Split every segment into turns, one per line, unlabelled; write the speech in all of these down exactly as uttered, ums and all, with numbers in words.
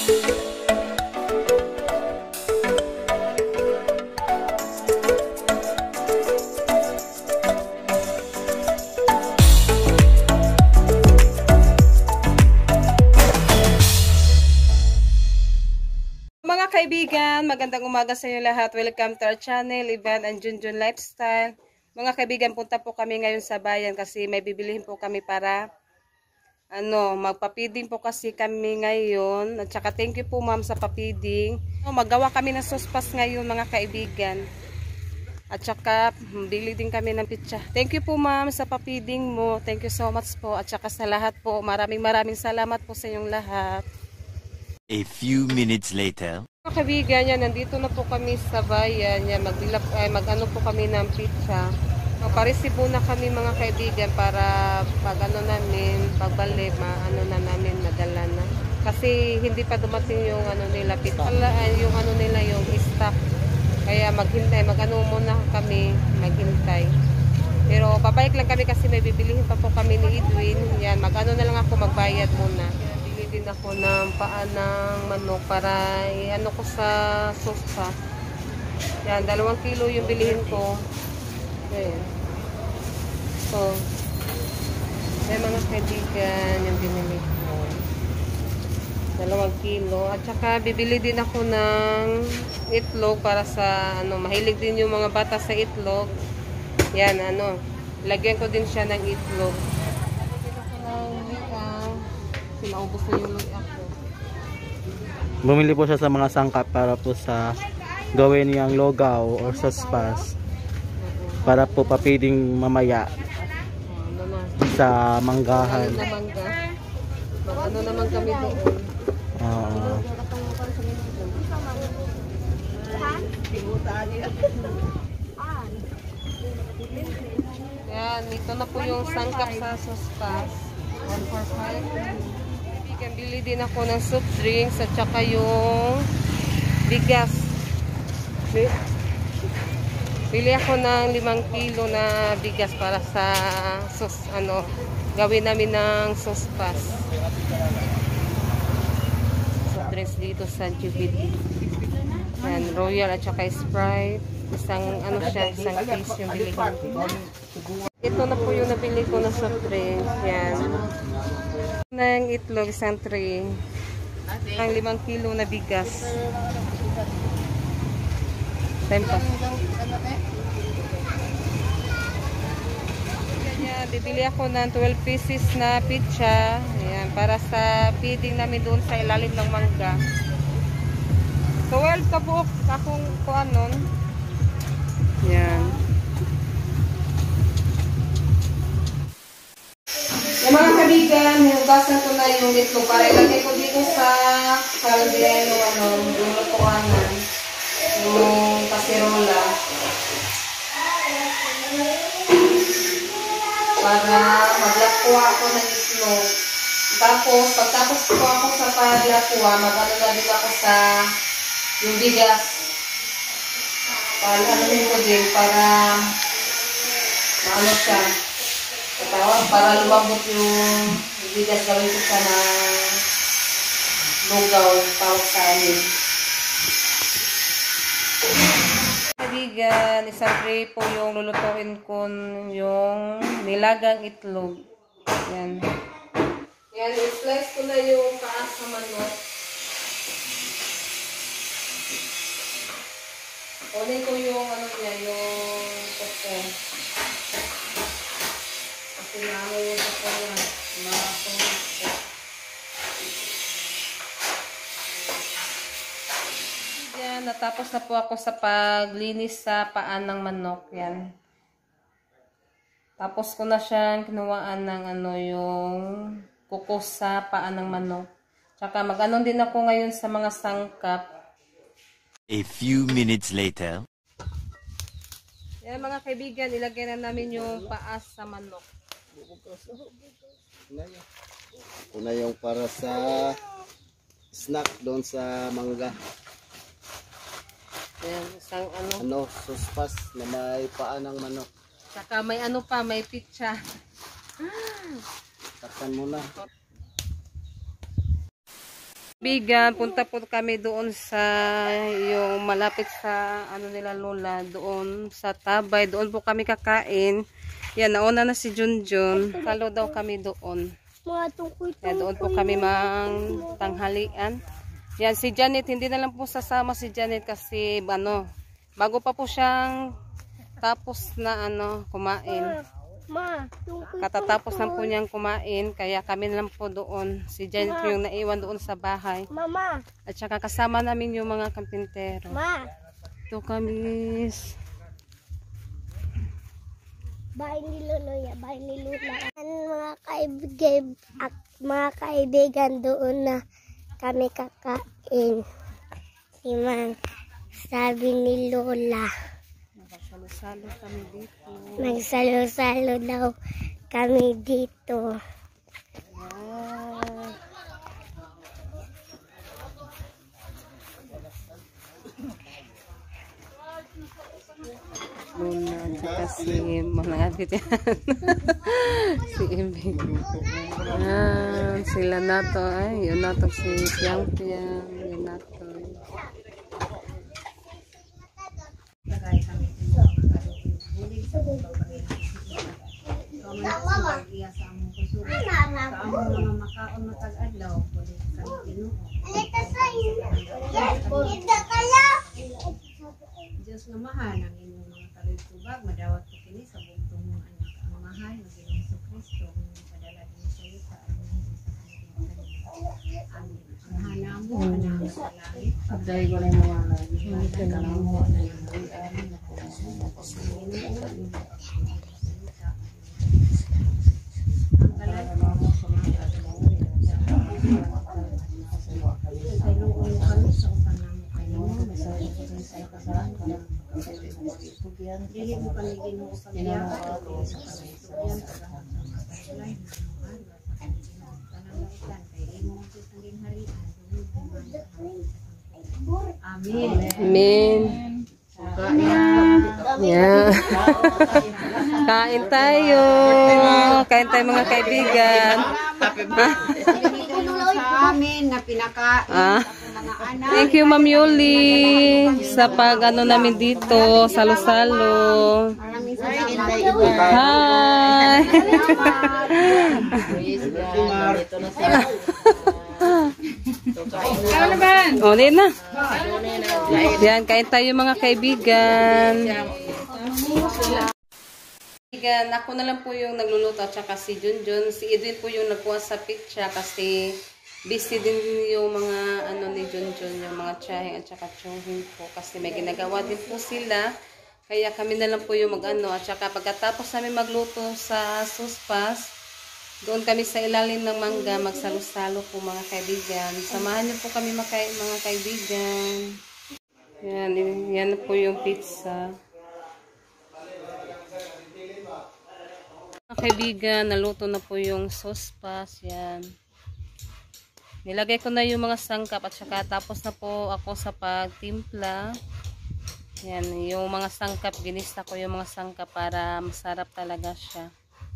Mga kaibigan, magandang umaga sa inyo lahat. Welcome to our channel, Ivan and Junjun Lifestyle. Mga kaibigan, punta po kami ngayon sa bayan kasi may bibilihin po kami para ano, magpapiding po kasi kami ngayon. At saka thank you po ma'am sa papiding. Magawa kami ng sospas ngayon mga kaibigan. At saka bili din kami ng pitsa. Thank you po ma'am sa papiding mo. Thank you so much po. At saka sa lahat po, maraming maraming salamat po sa inyong lahat.
A few minutes later.
Mga kaibigan, yan, nandito na po kami sa bayan. Yan, magbilap, ay, mag-ano po kami ng pizza. Magparesibo na kami mga kaibigan para pag ano namin, pagbalik, ano na namin, madala na. Kasi hindi pa dumating yung ano nila, pizza, yung ano nila, yung stock. Kaya maghintay, mag-ano muna kami, maghintay. Pero babalik lang kami kasi may bibilihin pa po kami ni Edwin. Yan, mag-ano na lang ako, magbayad muna. Din ako ng paa ng manok para i-ano ko sa sosa. Yan, dalawang kilo yung bilihin ko. Ayan. So, may mga kaibigan yung binili ko. Dalawang kilo. At saka, bibili din ako ng itlog para sa, ano, mahilig din yung mga bata sa itlog. Yan, ano, lagyan ko din siya ng itlog. Sinaubos na yung luya ko.
Bumili po siya sa mga sangkap para po sa gawin niyang logaw or sospas. Para po papiding mamaya sa manggahan.
Ano na mangga? Ano naman kami doon?
Oo.
Yan, ito na po yung sangkap sa sospas. one for five. Bili din ako ng soft drinks at saka yung bigas. Bili ako ng limang kilo na bigas para sa sos, ano, gawin namin ng sospas. Soft drinks dito sa Jubili. Yan, Royal at saka Sprite. Isang ano siya, isang case yung bili ko. Ito na po yung nabili ko na soft drinks. Yan. Ng itlog, isang tray. Ang limang kilo na bigas. Tempa. Yan, bibili ako ng twelve pieces na pizza. Ayan, para sa feeding namin doon sa ilalim ng mangga. twelve kabuok akong kuan nun. Yan. Yung mga kaibigan, hinugasan ko na yung itlog para ilagay ko dito sa kaldero, ano, yung lutuanan, yung kaserola. Para maglakwa ako ng itlog. Tapos, pagtapos ko ako sa paglakwa, mag-ano na din ako sa yung bigas. Para anuhin ko din, para maano siya. Tawag, para lumambot yung bigas, gawin ko siya na lugaw, tawag sa amin. Kaibigan, isang tray po yung lulutuin ko yung nilagang itlog. Yan. Yan, i-slice ko na yung paas sa manok. Kunin ko yung ano niya, yung kote. Sinama yung sa kanya, mga pumito. Yan, natapos na po ako sa paglinis sa paan ng manok. Yan. Tapos ko na siyang kinuhaan ng ano, yung kukos sa paan ng manok. Tsaka mag-anon din ako ngayon sa mga sangkap.
A few minutes later.
Yan mga kaibigan, ilagay na namin yung paas sa manok.
Ito na yung para sa snack doon sa mangga.
Ayan, isang ano.
Ano, suspas na may paa ng manok.
Saka may ano pa, may pizza.
Takpan mo na.
Bigan, punta po kami doon sa yung malapit sa ano nila lola, doon sa Tabay, doon po kami kakain. Yan, nauna na si Junjun. Kalo daw kami doon. Yan, doon po kami mang tanghalian. Yan, si Janet, hindi na lang po sasama si Janet kasi ano, bago pa po siyang tapos na ano, kumain. Katatapos lang po niyang kumain, kaya kami lang po doon. Si Janet yung naiwan doon sa bahay.
Mama.
At saka kasama namin yung mga kampintero.
Ma.
Ito kami.
Bahay ni Lolo ya, bahay ni Lula. Mga kaibigan, at mga kaibigan doon na kami kakain. Si Mang, sabi ni Lola.
Magsalo-salo kami dito.
Magsalo-salo daw kami dito.
Ayan. Luna, at saka si mga agit yan. Si Imi. Ayan, sila na to. Ay, yun na to si Piang Piang. Yun na to.
Diyos nga mahal ang inyong mga kalutubag, madawat ko kini sa bugtong mga anak ang mga mahal ng Ginoong Jesucristo, ang padala din sa iyo sa amin sa kanilang amin. Ang hana mo, anang sa langit, pagday ko rin mga langit, ang mo, anang amin na po, ang kalat mo, sa iluon kami sa upanang kayo, masaya ko rin sa kasalanan ko. Dili mo kami Ginoo pagyakat sa kalaysugan sa lahat ng kasalanan ng pananglitan kay imo ang gisang harian. Amen.
Amen. Yeah. Kain tayo. Kain tayo mga kaibigan.
Sa amin na pinakain
Ah.
sa mga anak.
Thank you, Ma'am Yuli, sa pag ano namin dito, salo-salo.
Maraming salamat.
Hi! O, din na. Yan, kain tayo mga kaibigan. Kaibigan, ako na lang po yung nagluluto at saka si Junjun. Si Edwin po yung nagkuha sa pizza kasi busy din yung mga ano ni Junjun, yung mga tiyahing at saka tiyuhin po kasi may ginagawa din po sila. Kaya kami na lang po yung mag-ano at saka pagkatapos namin magluto sa suspas, doon kami sa ilalim ng mangga magsalo-salo po mga kaibigan. Samahan niyo po kami mga, mga kaibigan. Yan, yan po yung pizza. Mga kaibigan, naluto na po yung sospas. Yan. Nilagay ko na yung mga sangkap at saka tapos na po ako sa pagtimpla. Yan, yung mga sangkap, ginista ko yung mga sangkap para masarap talaga siya.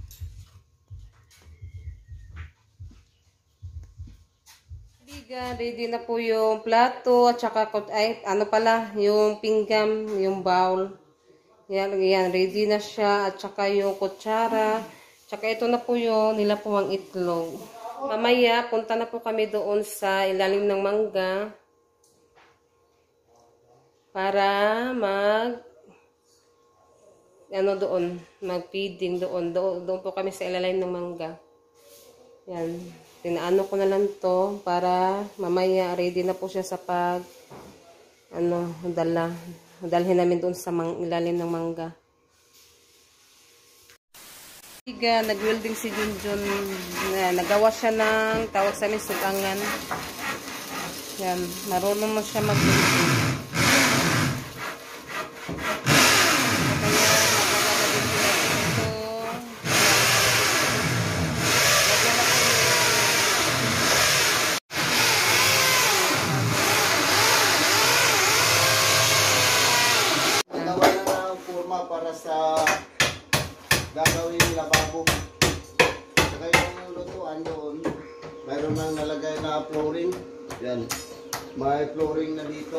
Kaibigan, ready na po yung plato at saka ay, ano pala, yung pinggan, yung bowl. Yan, yan, ready na siya at saka yung kutsara. Tsaka ito na po yung nilapuang itlog. Mamaya, punta na po kami doon sa ilalim ng mangga para mag ano doon, mag-feeding doon. doon. Doon po kami sa ilalim ng mangga. Yan. Tinaano ko na lang to para mamaya ready na po siya sa pag ano, dala. Dalhin namin doon sa mang, ilalim ng mangga. Iga, nag-welding si Junjun. Nagawa siya ng tawag sa amin sugangan. Yan, marunong mo siya mag-welding.
Para sa gagawin lababo. Saka yung lutuan doon, mayroon nang nalagay na flooring. Yan. May flooring na dito.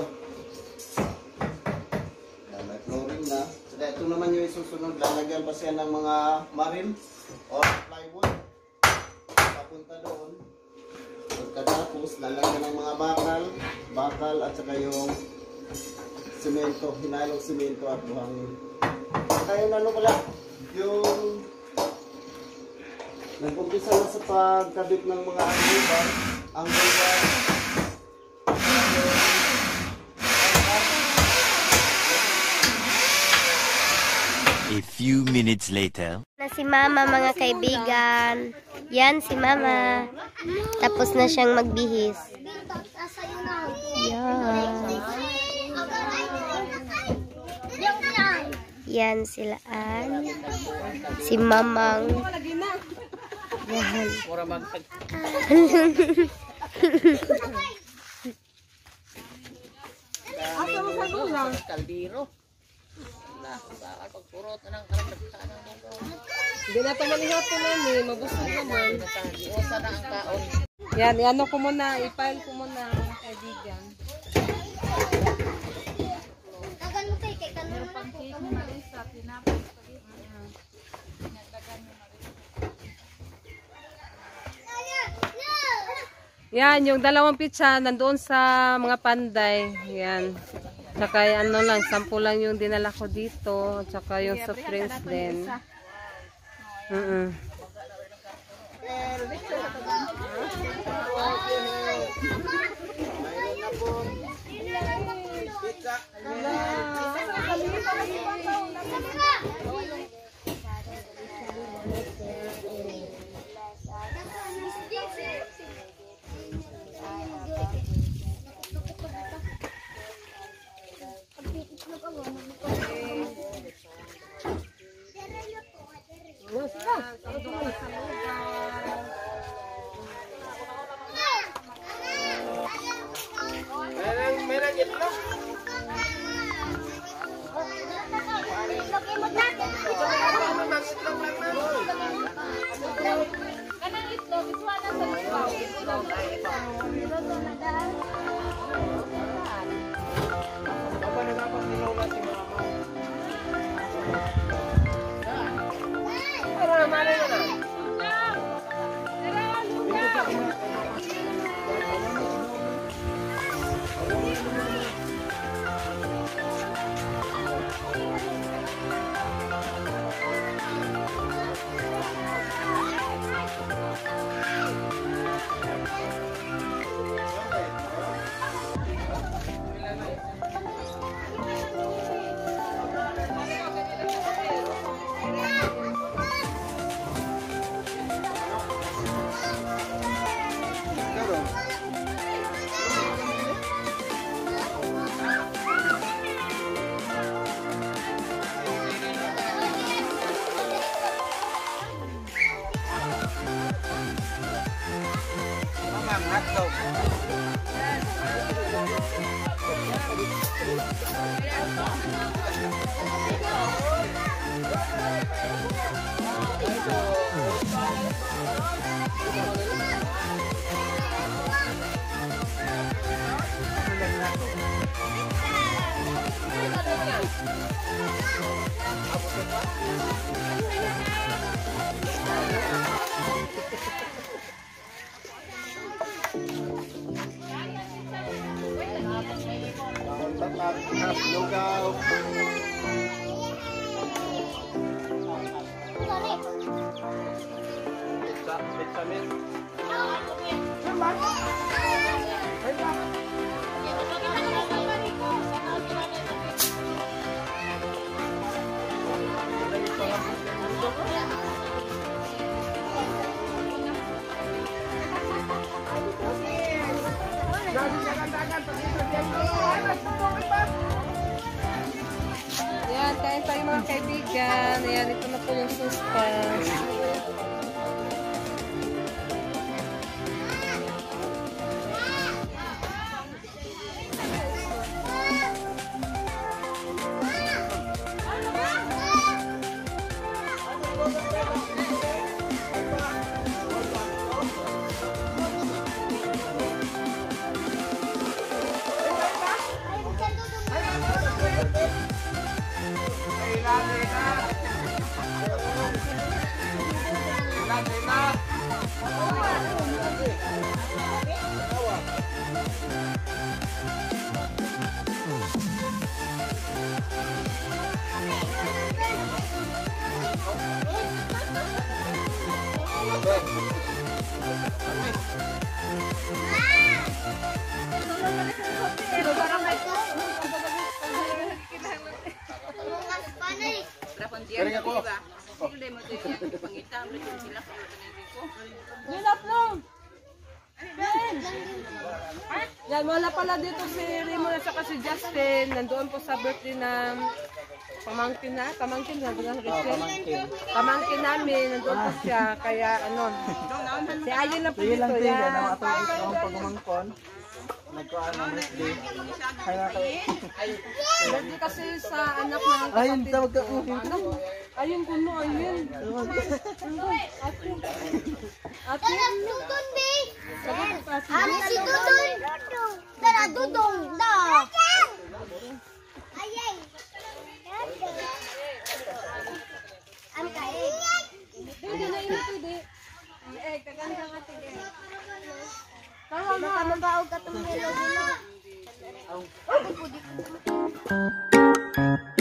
Yan, may flooring na. Saka ito naman yung isusunod. Lalagyan pa siya ng mga marine or plywood. Papunta doon. Pagkatapos, lalagyan ng mga bakal. Bakal at saka yung semento. Hinalong semento at buhangin. Saka yung ano pala, yung nag-umpisa na sa pagkabit ng mga angle bar. Angle bar.
A few minutes later.
Na si Mama, mga kaibigan. Yan si Mama. Tapos na siyang magbihis. Yan. Yan sila an. Si Mamang. Yan.
Hindi na ito manihapon namin, mabusog naman. Yan, ano ko muna, i-file ko muna mga kaibigan. Yan, yung dalawang pizza nandoon sa mga panday. Yan. Tsaka ano lang, sampu lang yung dinala ko dito. Tsaka yung soft drinks din. Mm -mm.
Lugaw. Pizza, pizza meal.
Ayan, kain tayo mga kaibigan. Ayan, ito na po yung suspas. Ginap no! Yan, wala pala dito si Remo at saka si Justin. Nandoon po sa birthday ng pamangkin na, pamangkin na, pamangkin. Pamangkin namin, nandoon po siya. Kaya ano, si Ayin lang po
Sige lang
dito.
din,
Yan.
yan ang atong isang pagumangkon. Nagkuhaan ng birthday. Ay, mga kayo.
Birthday kasi sa anak ng
Ayun,
kapatid
tawag ka
ko.
po.
Ano? Ayun ko no, ayun. Ate. Ate.
Dudong, be!
Sabi ko ate.
Ano si Dudong? Dara, Dudong! Da! Ayay! Ang kain.
Hindi na ito, di. Eh, kaganda nga tige.
Tama mo, ano ba og katong nilo nilo?